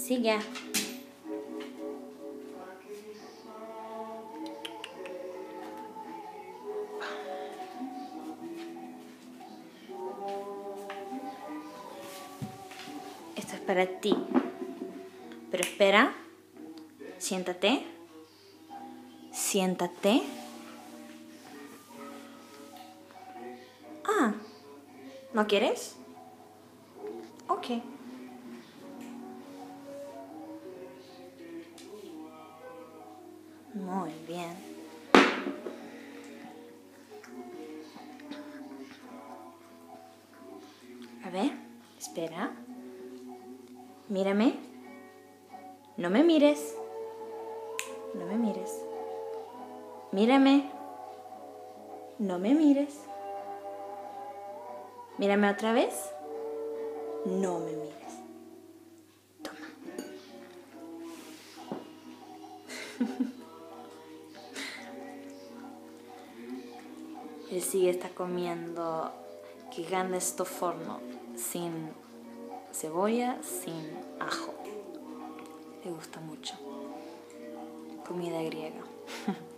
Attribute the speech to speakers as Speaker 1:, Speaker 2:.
Speaker 1: Sigue. Esto es para ti. Pero espera. Siéntate. Siéntate. Ah, ¿no quieres? Ok. Muy bien. A ver, espera. Mírame. No me mires. No me mires. Mírame. No me mires. Mírame otra vez. No me mires. Toma. Él está comiendo gigante forno sin cebolla, sin ajo. Le gusta mucho. Comida griega.